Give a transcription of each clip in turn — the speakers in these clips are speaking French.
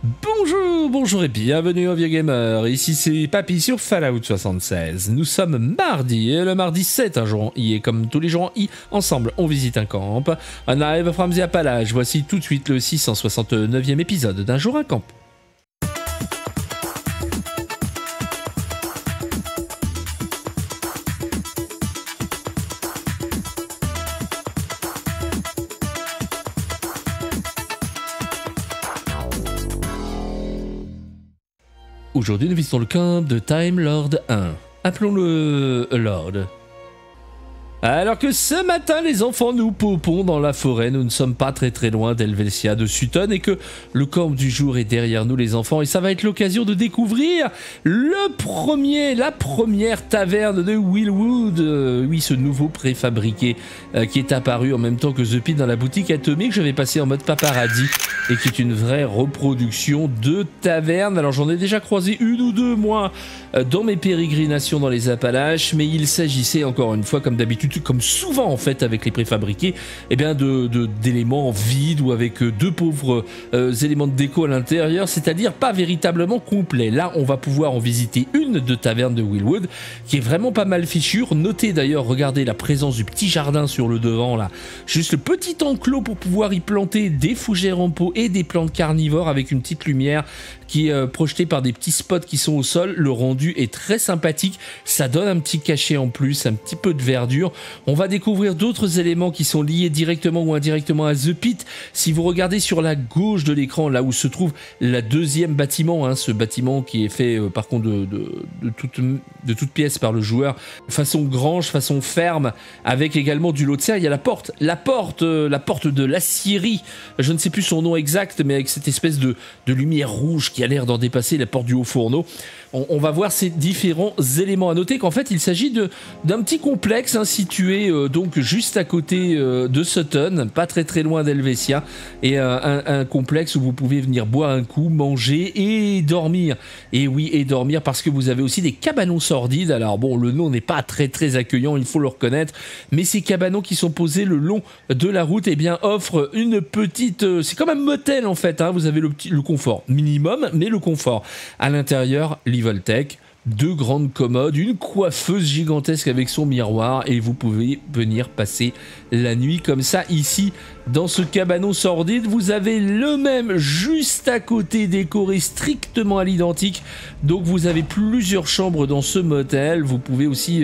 Bonjour et bienvenue au Vieux Gamer, ici c'est Papy sur Fallout 76. Nous sommes mardi, et le mardi 7, un jour en I, et comme tous les jours en I, ensemble on visite un camp. On arrive from the Appalaches, voici tout de suite le 669e épisode d'un jour un camp. Aujourd'hui, nous visitons le camp de Time Lord 1. Appelons-le Lord. Alors que ce matin, les enfants, nous popons dans la forêt. Nous ne sommes pas très loin d'Helvetia de Sutton et que le camp du jour est derrière nous, les enfants. Et ça va être l'occasion de découvrir la première taverne de Willwood. Oui, ce nouveau préfabriqué qui est apparu en même temps que The Pit dans la boutique atomique. Je vais passer en mode paparazzi et qui est une vraie reproduction de taverne. Alors j'en ai déjà croisé une ou deux, moi, dans mes pérégrinations dans les Appalaches. Mais il s'agissait encore une fois, comme d'habitude, comme souvent en fait avec les préfabriqués, eh bien d'éléments vides ou avec deux pauvres éléments de déco à l'intérieur, c'est-à-dire pas véritablement complets. Là, on va pouvoir en visiter une de taverne de Willwood qui est vraiment pas mal fichue. Notez d'ailleurs, regardez la présence du petit jardin sur le devant là, juste le petit enclos pour pouvoir y planter des fougères en pot et des plantes carnivores avec une petite lumière qui est projetée par des petits spots qui sont au sol. Le rendu est très sympathique, ça donne un petit cachet en plus, un petit peu de verdure. On va découvrir d'autres éléments qui sont liés directement ou indirectement à The Pit. Si vous regardez sur la gauche de l'écran, là où se trouve le deuxième bâtiment, ce bâtiment qui est fait par contre de toute pièce par le joueur, façon grange, façon ferme, avec également du lot de serre. Il y a la porte de l'aciérie, je ne sais plus son nom exact, mais avec cette espèce de lumière rouge qui a l'air d'en dépasser la porte du haut fourneau. On va voir ces différents éléments. À noter qu'en fait il s'agit d'un petit complexe situé donc juste à côté de Sutton, pas très loin d'Helvetia, et un complexe où vous pouvez venir boire un coup, manger et dormir. Et oui, et dormir parce que vous avez aussi des cabanons sordides. Alors bon, le nom n'est pas très accueillant, il faut le reconnaître, mais ces cabanons qui sont posés le long de la route, eh bien offrent une petite... c'est comme un motel en fait, vous avez le confort minimum, mais le confort. À l'intérieur, Voltec, deux grandes commodes, une coiffeuse gigantesque avec son miroir et vous pouvez venir passer la nuit comme ça ici dans ce cabanon sordide. Vous avez le même juste à côté, décoré strictement à l'identique, donc vous avez plusieurs chambres dans ce motel. Vous pouvez aussi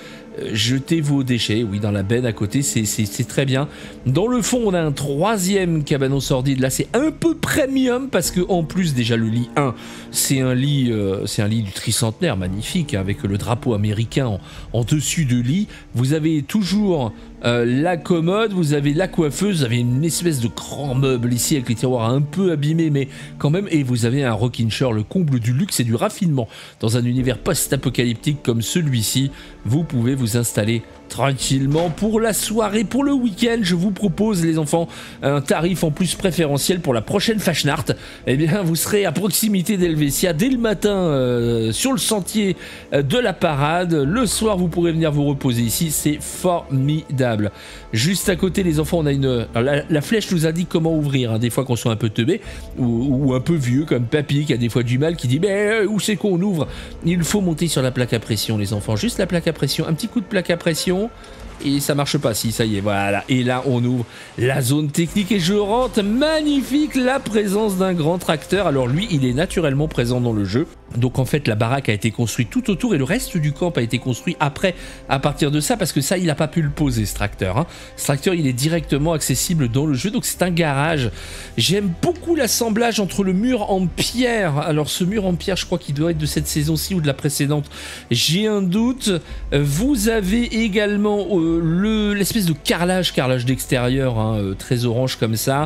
jeter vos déchets, oui, dans la benne à côté, c'est très bien. Dans le fond, on a un troisième cabanon sordide. Là, c'est un peu premium parce que en plus, déjà le lit 1, c'est un lit du tricentenaire magnifique avec le drapeau américain en dessus de lit. Vous avez toujours la commode, vous avez la coiffeuse, vous avez une espèce de grand meuble ici avec les tiroirs un peu abîmés, mais quand même, et vous avez un rocking chair, le comble du luxe et du raffinement. Dans un univers post-apocalyptique comme celui-ci, vous pouvez vous installer tranquillement pour la soirée, pour le week-end. Je vous propose, les enfants, un tarif en plus préférentiel pour la prochaine Fashnacht. Eh bien, vous serez à proximité d'Helvetia dès le matin sur le sentier de la parade. Le soir, vous pourrez venir vous reposer ici. C'est formidable. Juste à côté, les enfants, on a une... La flèche nous indique comment ouvrir. Des fois qu'on soit un peu teubé ou un peu vieux, comme Papy, qui a des fois du mal, qui dit « Mais où c'est qu'on ouvre ?» Il faut monter sur la plaque à pression, les enfants. Juste la plaque à pression. Un petit coup de plaque à pression. Et ça marche pas, si ça y est, voilà. Et là on ouvre la zone technique et je rentre, magnifique, la présence d'un grand tracteur. Alors lui, il est naturellement présent dans le jeu. Donc en fait la baraque a été construite tout autour et le reste du camp a été construit après, à partir de ça, parce que ça il n'a pas pu le poser, ce tracteur. Ce tracteur il est directement accessible dans le jeu, donc c'est un garage. J'aime beaucoup l'assemblage entre le mur en pierre. Alors ce mur en pierre, je crois qu'il doit être de cette saison-ci ou de la précédente, j'ai un doute. Vous avez également l'espèce de carrelage d'extérieur, très orange comme ça.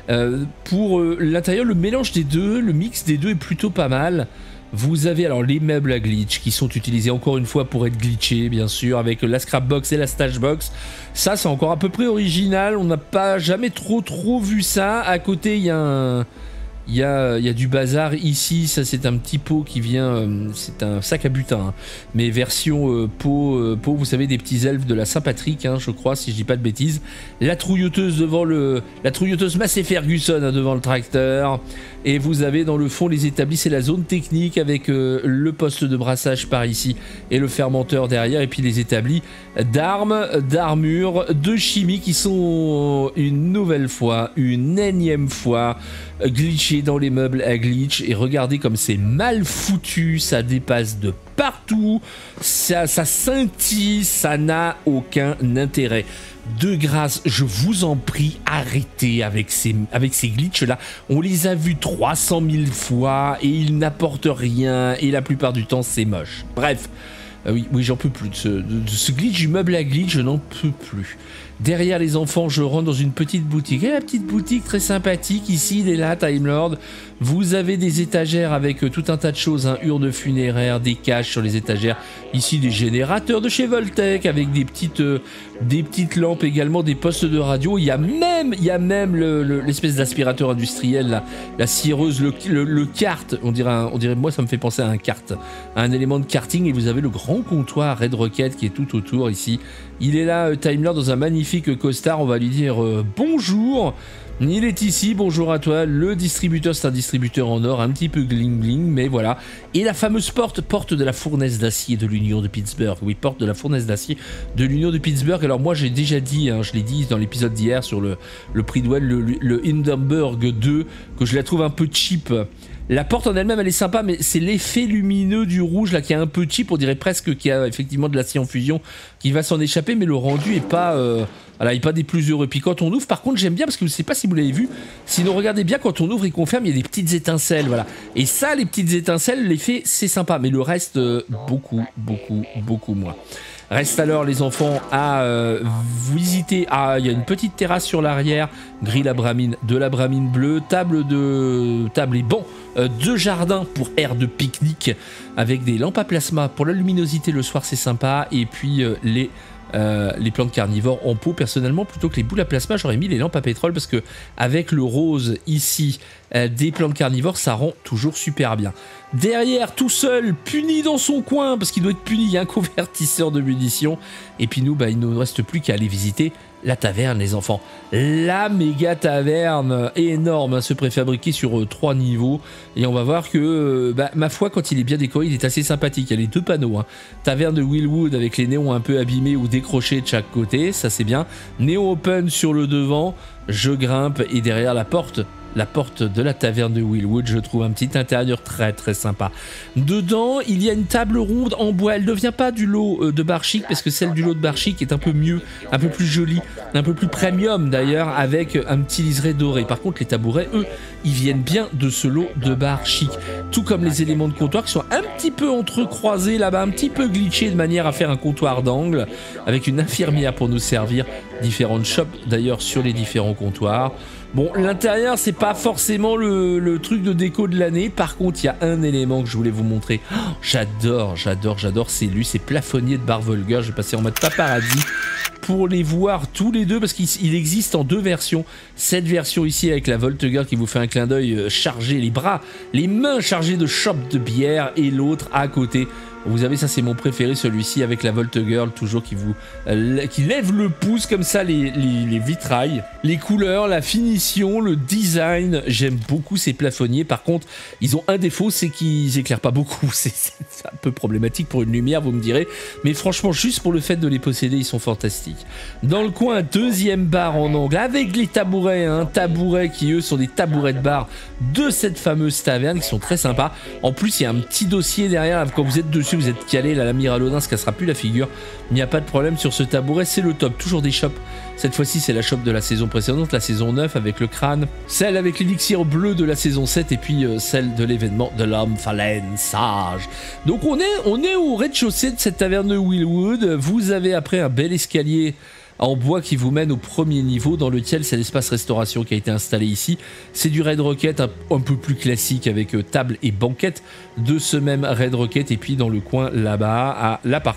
Pour l'intérieur, le mélange des deux, le mix des deux est plutôt pas mal. Vous avez alors les meubles à glitch qui sont utilisés encore une fois pour être glitchés, bien sûr, avec la scrapbox et la stashbox. Ça, c'est encore à peu près original. On n'a pas jamais trop vu ça. À côté, il y a Il y a du bazar ici, ça c'est un petit pot qui vient, c'est un sac à butin, hein, mais version pot, vous savez, des petits elfes de la Saint-Patrick, hein, je crois, si je dis pas de bêtises. La trouilleuse devant la trouilleuse Massey Ferguson, hein, devant le tracteur. Et vous avez dans le fond les établis, c'est la zone technique avec le poste de brassage par ici et le fermenteur derrière, et puis les établis d'armes, d'armure, de chimie qui sont une nouvelle fois, une énième fois, glitchés dans les meubles à glitch. Et regardez comme c'est mal foutu, ça dépasse de partout, ça scintille, ça n'a aucun intérêt. De grâce, je vous en prie, arrêtez avec ces glitches là. On les a vus 300 000 fois et ils n'apportent rien et la plupart du temps c'est moche. Bref, oui, j'en peux plus de ce glitch du meuble à glitch, je n'en peux plus. Derrière les enfants, je rentre dans une petite boutique. Et la petite boutique très sympathique, ici, il est là, Time Lord. Vous avez des étagères avec tout un tas de choses, hein, urnes funéraires, des caches sur les étagères. Ici, des générateurs de chez Voltec avec des petites lampes également, des postes de radio. Il y a même l'espèce d'aspirateur industriel, la cireuse, le kart. On dirait, moi, ça me fait penser à un kart, à un élément de karting. Et vous avez le grand comptoir Red Rocket qui est tout autour ici. Il est là, Time Lord, dans un magnifique costard. On va lui dire bonjour. Il est ici, bonjour à toi. Le distributeur, c'est un distributeur en or, un petit peu gling gling, mais voilà. Et la fameuse porte de la fournaise d'acier de l'Union de Pittsburgh. Oui, porte de la fournaise d'acier de l'Union de Pittsburgh. Alors moi, j'ai déjà dit, hein, je l'ai dit dans l'épisode d'hier sur le prix de Well, le Hindenburg 2, que je la trouve un peu cheap. La porte en elle-même, elle est sympa, mais c'est l'effet lumineux du rouge là qui est un peu cheap. On dirait presque qu'il y a effectivement de l'acier en fusion qui va s'en échapper, mais le rendu est pas, voilà, il est pas des plus heureux. Puis quand on ouvre, par contre, j'aime bien parce que je sais pas si vous l'avez vu. Sinon, regardez bien quand on ouvre et qu'on ferme, il y a des petites étincelles, voilà. Et ça, les petites étincelles, l'effet, c'est sympa, mais le reste, beaucoup moins. Reste alors les enfants à visiter. Ah, il y a une petite terrasse sur l'arrière, grille à bramine, de la bramine bleue, table et banc de jardin pour aire de pique-nique avec des lampes à plasma pour la luminosité le soir, c'est sympa. Et puis les plantes carnivores en pot. Personnellement, plutôt que les boules à plasma, j'aurais mis les lampes à pétrole parce que avec le rose ici des plantes carnivores, ça rend toujours super bien. Derrière, tout seul, puni dans son coin parce qu'il doit être puni, il y a un convertisseur de munitions. Et puis nous, il ne nous reste plus qu'à aller visiter la taverne, les enfants. La méga taverne énorme, hein, se préfabriquer sur 3 niveaux. Et on va voir que, ma foi, quand il est bien décoré, il est assez sympathique. Il y a les 2 panneaux, hein. Taverne de Willwood avec les néons un peu abîmés ou décrochés de chaque côté, ça c'est bien. Néon open sur le devant, je grimpe et derrière la porte de la taverne de Willwood, je trouve un petit intérieur très très sympa. Dedans, il y a une table ronde en bois. Elle ne vient pas du lot de bar chic, parce que celle du lot de bar chic est un peu mieux, un peu plus jolie, un peu plus premium d'ailleurs, avec un petit liseré doré. Par contre, les tabourets, eux, ils viennent bien de ce lot de bar chic. Tout comme les éléments de comptoir qui sont un petit peu entrecroisés là-bas, un petit peu glitchés de manière à faire un comptoir d'angle, avec une infirmière pour nous servir. Différentes shops d'ailleurs sur les différents comptoirs. Bon, l'intérieur, c'est pas forcément le truc de déco de l'année. Par contre, il y a un élément que je voulais vous montrer. Oh, j'adore, c'est lui, c'est plafonnier de bar vulgaire. Je vais passer en mode paparazzi pour les voir tous les deux parce qu'il existe en 2 versions. Cette version ici avec la Volt Girl qui vous fait un clin d'œil chargé, les mains chargées de chope de bière, et l'autre à côté. Vous avez, ça c'est mon préféré, celui-ci avec la Volt Girl, toujours qui lève le pouce comme ça, les vitrailles, les couleurs, la finition, le design. J'aime beaucoup ces plafonniers. Par contre, ils ont un défaut, c'est qu'ils éclairent pas beaucoup. C'est un peu problématique pour une lumière, vous me direz. Mais franchement, juste pour le fait de les posséder, ils sont fantastiques. Dans le coin, 2e bar en angle avec les tabourets, hein, tabourets qui eux sont des tabourets de bar de cette fameuse taverne qui sont très sympas. En plus, il y a un petit dossier derrière. Quand vous êtes dessus, vous êtes calé, l'amiral Odin se cassera plus la figure. Il n'y a pas de problème sur ce tabouret, c'est le top. Toujours des shops. Cette fois-ci, c'est la shop de la saison précédente, la saison 9 avec le crâne, celle avec l'élixir bleu de la saison 7 et puis celle de l'événement de l'homme phalène sage. Donc on est au rez-de-chaussée de cette taverne de Willwood. Vous avez après un bel escalier en bois qui vous mène au 1er niveau dans lequel c'est l'espace restauration qui a été installé ici. C'est du Red Rocket un peu plus classique avec table et banquette de ce même Red Rocket. Et puis dans le coin là-bas, là par contre,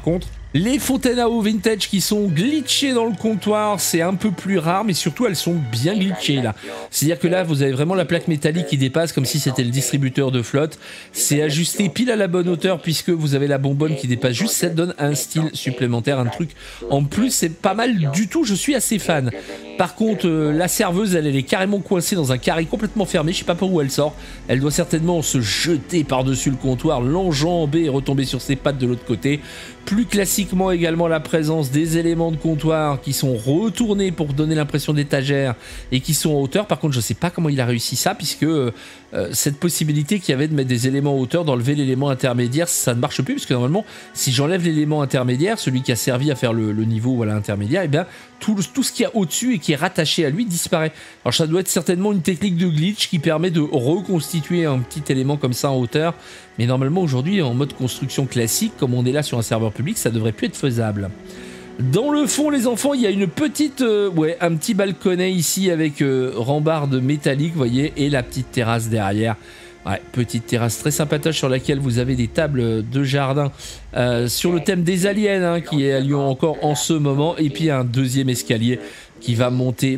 Les fontaines à eau vintage qui sont glitchées dans le comptoir, c'est un peu plus rare, mais surtout elles sont bien glitchées là. C'est-à-dire que là, vous avez vraiment la plaque métallique qui dépasse comme si c'était le distributeur de flotte. C'est ajusté pile à la bonne hauteur puisque vous avez la bonbonne qui dépasse juste, ça donne un style supplémentaire, un truc. En plus, c'est pas mal du tout, je suis assez fan. Par contre, la serveuse, elle est carrément coincée dans un carré complètement fermé, je sais pas par où elle sort. Elle doit certainement se jeter par-dessus le comptoir, l'enjamber et retomber sur ses pattes de l'autre côté. Plus classiquement également la présence des éléments de comptoir qui sont retournés pour donner l'impression d'étagère et qui sont en hauteur. Par contre, je ne sais pas comment il a réussi ça puisque cette possibilité qu'il y avait de mettre des éléments en hauteur, d'enlever l'élément intermédiaire, ça ne marche plus puisque normalement, si j'enlève l'élément intermédiaire, celui qui a servi à faire le niveau voilà, intermédiaire, et bien tout ce qu'il y a au-dessus et qui est rattaché à lui disparaît. Alors ça doit être certainement une technique de glitch qui permet de reconstituer un petit élément comme ça en hauteur. Mais normalement aujourd'hui en mode construction classique, comme on est là sur un serveur public, ça devrait plus être faisable. Dans le fond les enfants, il y a une petite, un petit balconnet ici avec rambarde métallique, vous voyez, et la petite terrasse derrière. Ouais, petite terrasse très sympatoche sur laquelle vous avez des tables de jardin sur le thème des aliens hein, qui est à Lyon encore en ce moment. Et puis un deuxième escalier qui va monter.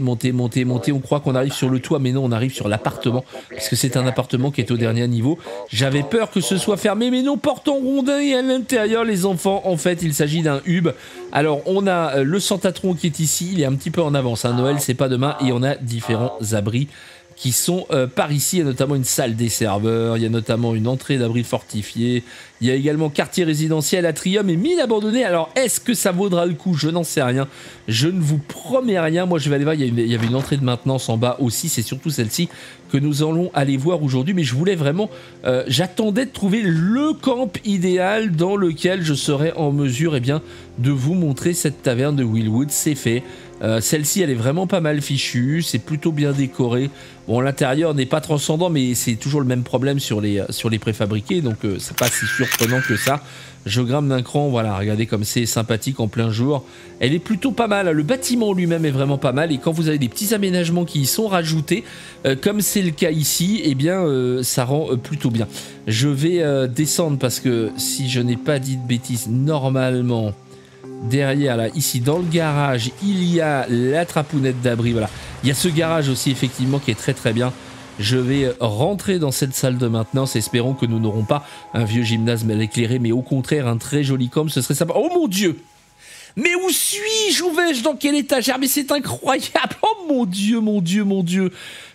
On croit qu'on arrive sur le toit, mais non, on arrive sur l'appartement, puisque c'est un appartement qui est au dernier niveau. J'avais peur que ce soit fermé, mais non, porte en rondin et à l'intérieur, les enfants, en fait, il s'agit d'un hub. Alors, on a le Santatron qui est ici, il est un petit peu en avance, hein. Noël, c'est pas demain, et on a différents abris qui sont par ici. Il y a notamment une salle des serveurs, il y a notamment une entrée d'abri fortifié, il y a également quartier résidentiel, atrium et mine abandonnée. Alors est-ce que ça vaudra le coup? Je n'en sais rien, je ne vous promets rien. Moi je vais aller voir, il y avait une entrée de maintenance en bas aussi, c'est surtout celle-ci que nous allons aller voir aujourd'hui. Mais je voulais vraiment, j'attendais de trouver le camp idéal dans lequel je serais en mesure de vous montrer cette taverne de Wildwood. C'est fait. Celle-ci elle est vraiment pas mal fichue, c'est plutôt bien décoré. Bon, l'intérieur n'est pas transcendant, mais c'est toujours le même problème sur les préfabriqués, donc c'est pas si surprenant que ça. Je grimpe d'un cran, voilà, regardez comme c'est sympathique en plein jour. Elle est plutôt pas mal, le bâtiment lui-même est vraiment pas mal, et quand vous avez des petits aménagements qui y sont rajoutés, comme c'est le cas ici, eh bien ça rend plutôt bien. Je vais descendre parce que si je n'ai pas dit de bêtises, normalement... Derrière, là, ici, dans le garage, il y a la trapounette d'abri, voilà. Il y a ce garage aussi, effectivement, qui est très très bien. Je vais rentrer dans cette salle de maintenance, espérons que nous n'aurons pas un vieux gymnase mal éclairé, mais au contraire, un très joli camp, ce serait sympa. Oh mon Dieu! Mais où suis-je? Où vais-je? Dans quelle étagère? Mais c'est incroyable! Oh mon Dieu, mon Dieu, mon Dieu!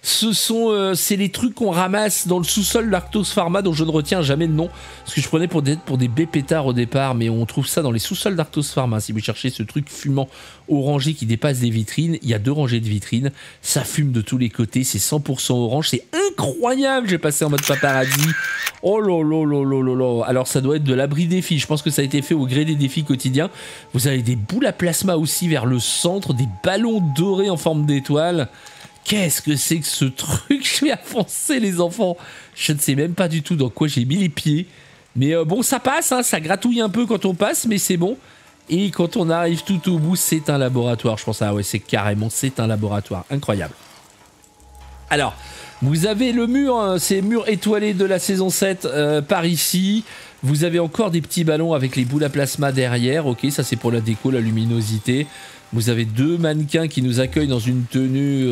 C'est les trucs qu'on ramasse dans le sous-sol d'Arctos Pharma dont je ne retiens jamais le nom, parce que je prenais pour des bépétards au départ, mais on trouve ça dans les sous-sols d'Arctos Pharma. Si vous cherchez ce truc fumant orangé qui dépasse des vitrines, il y a 2 rangées de vitrines, ça fume de tous les côtés, c'est 100% orange, c'est incroyable! J'ai passé en mode paparazzi. Oh là là là là là là! Alors ça doit être de l'abri défi, je pense que ça a été fait au gré des défis quotidiens. Vous avez des boules à plasma aussi vers le centre, des ballons dorés en forme d'étoile. Qu'est-ce que c'est que ce truc? Je vais avancer les enfants. Je ne sais même pas du tout dans quoi j'ai mis les pieds. Mais bon, ça passe, hein, ça gratouille un peu quand on passe, mais c'est bon. Et quand on arrive tout au bout, c'est un laboratoire. Je pense, ah ouais, c'est carrément, c'est un laboratoire. Incroyable. Alors, vous avez le mur, hein, ces murs étoilés de la saison 7 par ici. Vous avez encore des petits ballons avec les boules à plasma derrière. Ok, ça c'est pour la déco, la luminosité. Vous avez 2 mannequins qui nous accueillent dans une tenue,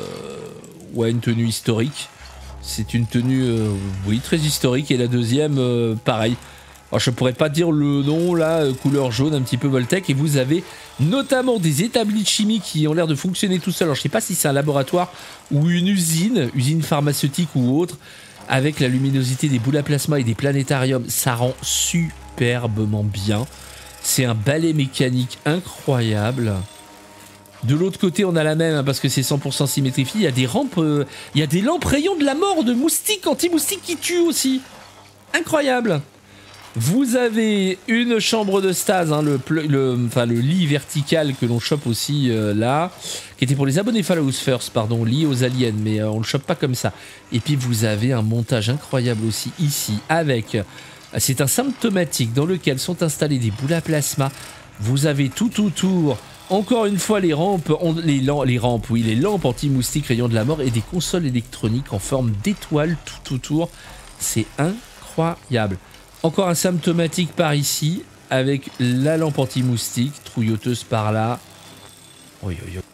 une tenue historique. C'est une tenue, oui, très historique. Et la deuxième, pareil. Alors, je pourrais pas dire le nom là, couleur jaune, un petit peu Voltec. Et vous avez notamment des établis de chimie qui ont l'air de fonctionner tout seuls. Alors, je sais pas si c'est un laboratoire ou une usine pharmaceutique ou autre. Avec la luminosité des boules à plasma et des planétariums, ça rend superbement bien. C'est un balai mécanique incroyable. De l'autre côté, on a la même, hein, parce que c'est 100% symétrifié. Il y a des rampes, il y a des lampes rayons de la mort de moustiques, anti-moustiques qui tuent aussi. Incroyable. Vous avez une chambre de stase, hein, le lit vertical que l'on chope aussi là, qui était pour les abonnés Follow Us First, pardon, lié aux aliens, mais on le chope pas comme ça. Et puis vous avez un montage incroyable aussi ici avec... C'est un symptomatique dans lequel sont installées des boules à plasma. Vous avez tout autour, encore une fois, les lampes anti-moustiques rayons de la mort et des consoles électroniques en forme d'étoiles tout autour. C'est incroyable. Encore un symptomatique par ici. avec la lampe anti-moustique, trouilloteuse par là. Oui, oui, oui.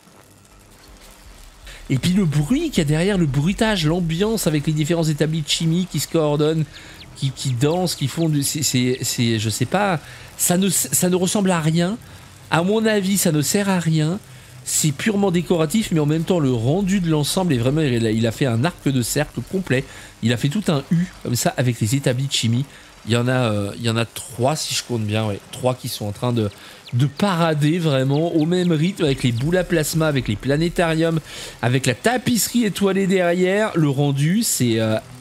Et puis le bruit qu'il y a derrière, le bruitage, l'ambiance avec les différents établis de chimie qui se coordonnent, qui dansent, qui font du... je sais pas, ça ne ressemble à rien. À mon avis, ça ne sert à rien. C'est purement décoratif, mais en même temps, le rendu de l'ensemble est vraiment... Il a fait un arc de cercle complet. Il a fait tout un U, comme ça, avec les établis de chimie. Il y en a 3, si je compte bien, ouais. 3 qui sont en train de parader vraiment au même rythme, avec les boules à plasma, avec les planétariums, avec la tapisserie étoilée derrière. Le rendu, c'est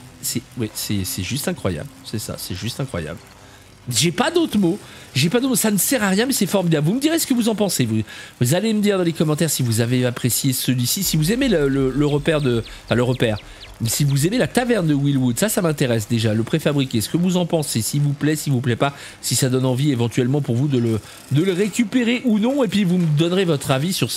juste incroyable. C'est ça, c'est juste incroyable. J'ai pas d'autres mots. Ça ne sert à rien, mais c'est formidable. Vous me direz ce que vous en pensez. Vous allez me dire dans les commentaires si vous avez apprécié celui-ci, si vous aimez le repère de... Enfin, le repère. Si vous aimez la taverne de Wildwood, ça m'intéresse déjà, le préfabriqué, ce que vous en pensez, s'il vous plaît pas, si ça donne envie éventuellement pour vous de le récupérer ou non, et puis vous me donnerez votre avis sur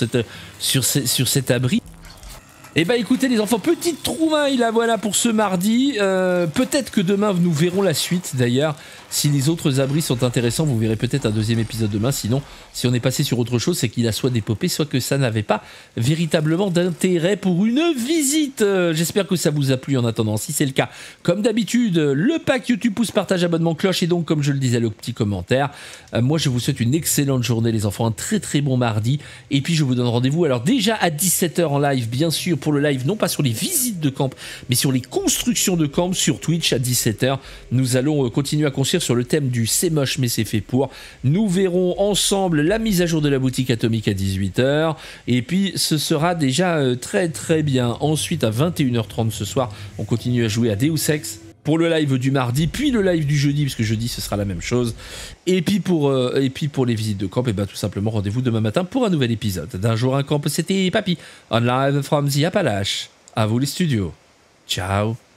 cet abri. Et bah écoutez les enfants, petite trouvaille là voilà pour ce mardi, peut-être que demain nous verrons la suite d'ailleurs, si les autres abris sont intéressants vous verrez peut-être un deuxième épisode demain, sinon si on est passé sur autre chose c'est qu'il a soit dépopé, soit que ça n'avait pas véritablement d'intérêt pour une visite. J'espère que ça vous a plu en attendant, si c'est le cas, comme d'habitude, le pack YouTube, pouce, partage, abonnement, cloche et donc comme je le disais le petit commentaire. Moi je vous souhaite une excellente journée les enfants, un très très bon mardi, et puis je vous donne rendez-vous alors déjà à 17 h en live bien sûr, pour le live, non pas sur les visites de camp, mais sur les constructions de camp sur Twitch à 17 h. Nous allons continuer à construire sur le thème du c'est moche mais c'est fait pour. Nous verrons ensemble la mise à jour de la boutique atomique à 18 h. Et puis ce sera déjà très très bien. Ensuite à 21 h 30 ce soir, on continue à jouer à Deus Ex pour le live du mardi, puis le live du jeudi, parce que jeudi ce sera la même chose. Et puis pour les visites de camp, et ben tout simplement rendez-vous demain matin pour un nouvel épisode d'Un jour un camp. C'était Papy, on live from the Appalaches. À vous les studios. Ciao.